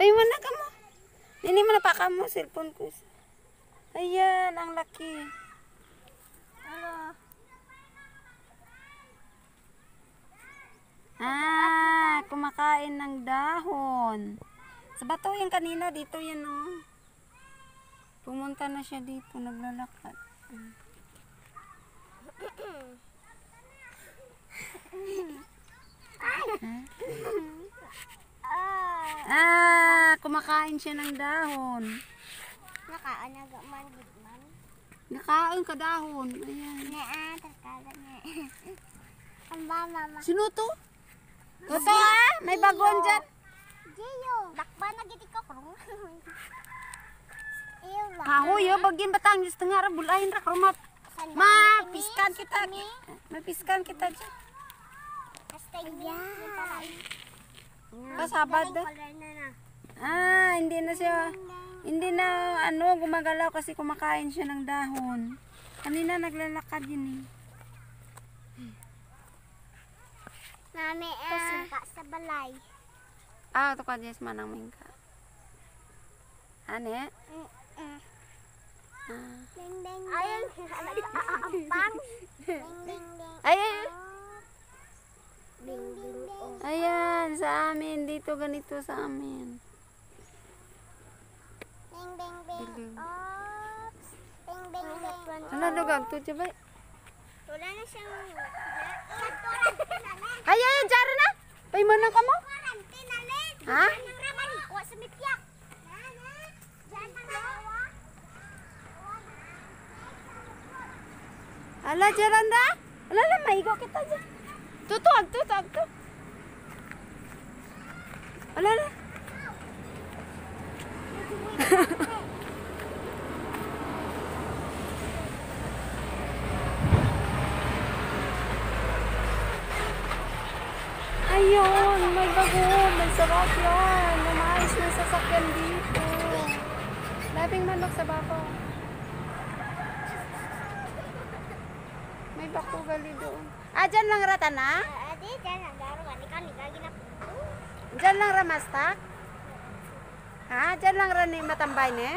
Ay, mana ka mo? Hindi mo napaka mo, cellphone ko. Ayan, ang laki. Kumakain ng dahon. Sa bato yung kanina, dito yan oh. Pumunta na siya dito, naglalakad. Kumakain siya ng dahon. Nakaanaga man. Nakain ka dahon. Ayan. Ang ba, mama? Sino to? Toto may bagon dyan. Gio. Dakba na giti ko. Kahoy, bagyan batang just nga ra bulahin ra karumat. Piskan kita. Mapiskan kita dyan. Kasabad da. Hindi na siya. Hindi na gumagalaw kasi kumakain siya ng dahon. Kanina naglalakad yun eh. Mami, sa balay. Ito ka Jess manang mingka. Ane? Ding ding. Ayun. Bang. Ding ding ding. Ayun. Ding ding ding. Ayan, sa amin. Dito ganito sa amin. Ding ding ding. Oops. Ding ding ding. Ano lugag to jabay? Wala na siyang Ayan, jara na. Paymanan ka mo? Ha? Ala, jaran da? Ala, maigo kita dyan. Tutuag to. Ala. Ayun, may bagon. May sarap yan. Lumayos na sasakyan dito. Labing manok sa babaw. May bako gali doon. Dyan lang rata na? Adi, dyan ang garo. Dyan lang ramastak? Dyan lang rani matambay ne?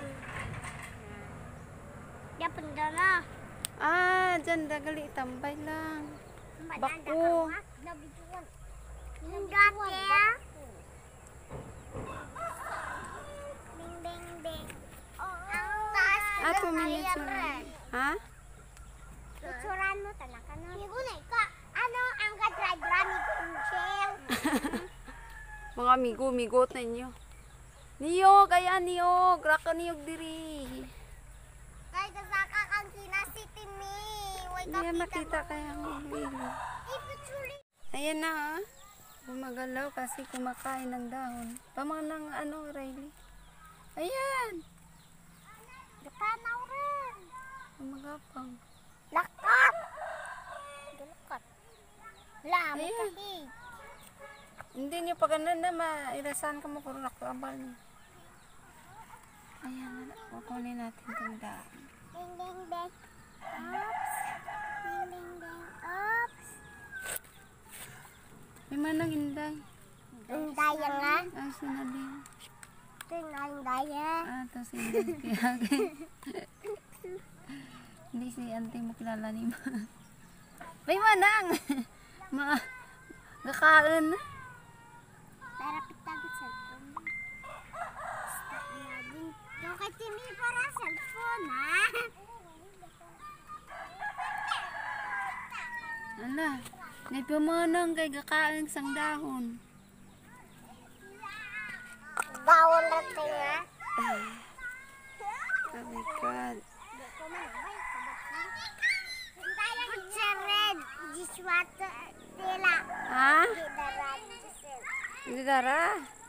Diyan punda na. Dyan dagali tambay lang. Bako. Enggak ya. Ding ding ding. Ang taas. 2 minutes na. Ha? Tuturan mo talaga na. Igunay ka. Ano ang kadra-dra ni Kunchel? Mga migo-migot na inyo. Niyog, ayan niyog. Raka niyog diri. Kay kasaka kang kinasitin mi. Hindi yan makita kaya ang hilo. Ayan na ha. Gumagalaw kasi kumakain ng dahon. Pamanang Riley. Ayan. Nakanaw rin. Gumagapang. Lakat. Lakat. Lamot Ayan. kasi. Hindi niyo pa ganun na mairasan ka mo kung nakabal niyo. Ayan. Kukunin natin itong dahon. Ding ding ding. Oops. Ding ding ding. Oops. May manang inday. Inday nga. Sinadin. Ito yung inday ya. Ito si inday. Hindi si auntie mo kilala ni ma. May manang! Gakain na. Para pitagit cellphone. Yung kay Timmy para cellphone ha. Ala, may pamanang kay gakain sang dahon. Dawon natin ha. Oh my God. Kutsaren, jiswata, tela. Ha? Daran, jisel. Hindi dara.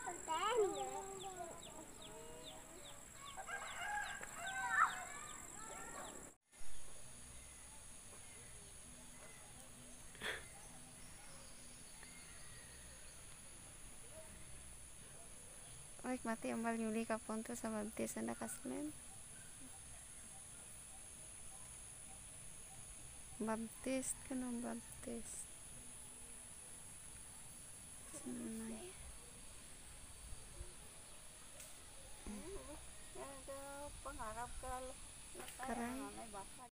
Oy, mati ambal Yuli ka punto sa baptis na nakasmen. Baptist ka no, Baptist. Sinay. Karay. May basag.